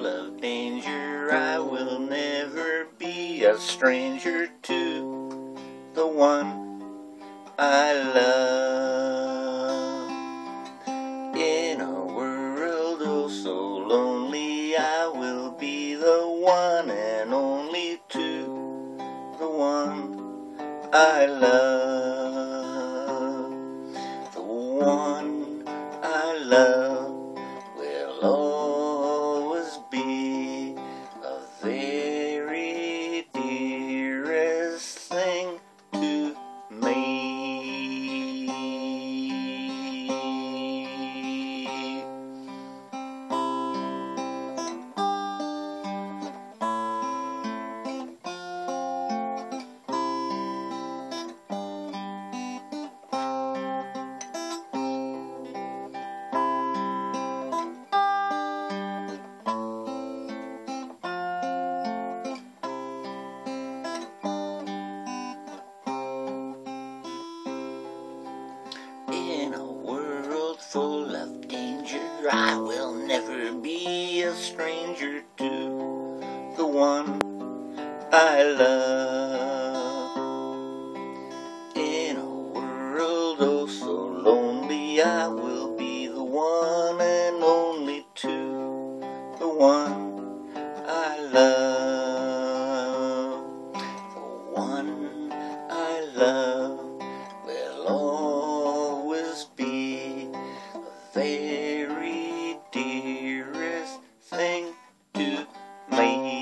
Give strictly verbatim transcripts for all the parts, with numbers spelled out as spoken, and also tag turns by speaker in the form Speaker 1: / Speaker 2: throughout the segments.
Speaker 1: full of danger. I will never be a stranger to the one I love. In a world oh so lonely, I will be the one and only to the one I love. The one I love will always be the very dearest thing to me. In a world full of danger, I will never be a stranger to the one I love. In a world oh so lonely, I will be the one and only to the one I love. The one I love will always be the very dearest thing to me.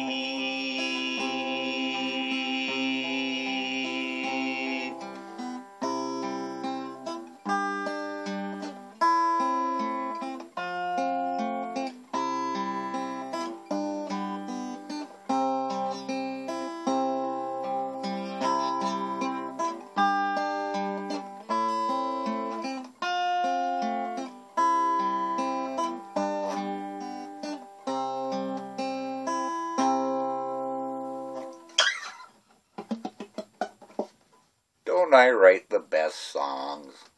Speaker 1: Don't I write the best songs?